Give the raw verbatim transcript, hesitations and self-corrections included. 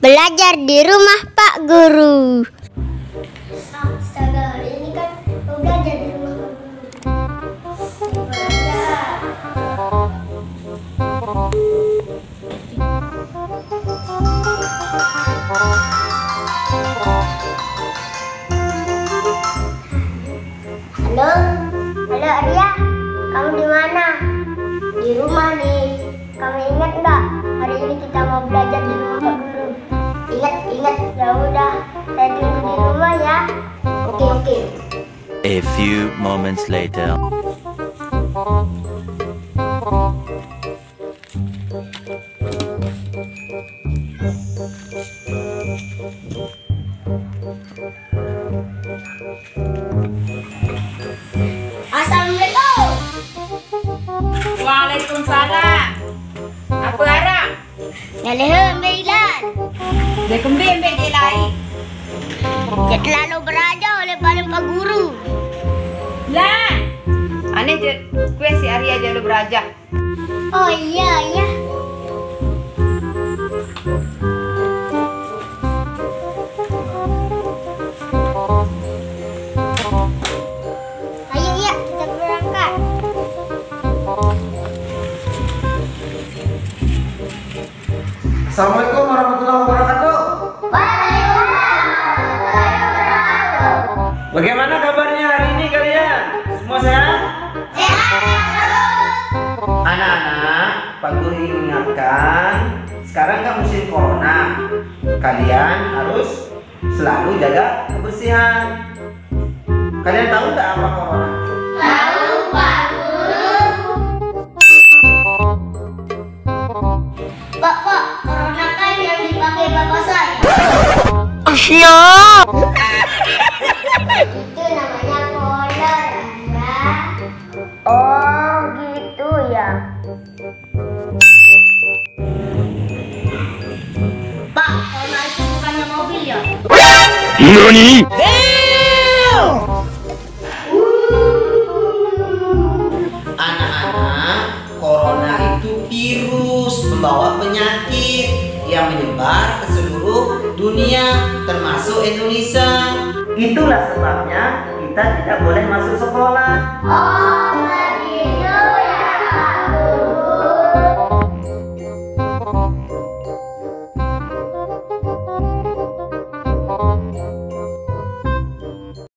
Belajar di rumah Pak Guru. Astaga, hari ini kan mau belajar di rumah Pak Guru. Halo, halo Arya, kamu di mana? Di rumah nih. Kamu ingat nggak? Hari ini kita mau belajar di rumah Pak Guru. Ingat, ingat. Ya udah, saya tunggu di rumah ya. Oke, oke. A few moments later. Assalamualaikum. Waalaikumsalam. Apa harap? Nyalehem Beilan. Dia kembali ambil dia lain. Dia terlalu beraja oleh paling Pak Guru. Lah. Aneh je kue si Arya aja lu berajak. Oh iya, iya. Ayo ya, kita berangkat. Assalamualaikum warahmatullahi wabarakatuh. Bagaimana kabarnya hari ini kalian? Semua sehat? Anak-anak, Pak Guru ingin mengingatkan, sekarang kan musim corona. Kalian harus selalu jaga kebersihan. Kalian tahu nggak apa corona? Tahu Pak Guru. Pak, Pak, corona kan yang dipakai bapak saya. Asya. Itu namanya kolor, Anda. Oh gitu ya. Pak, corona itu bukannya mobil ya? Nani? Anak-anak, corona itu virus membawa penyakit yang menyebar ke seluruh dunia, termasuk Indonesia. Itulah sebabnya kita tidak boleh masuk sekolah. Oh,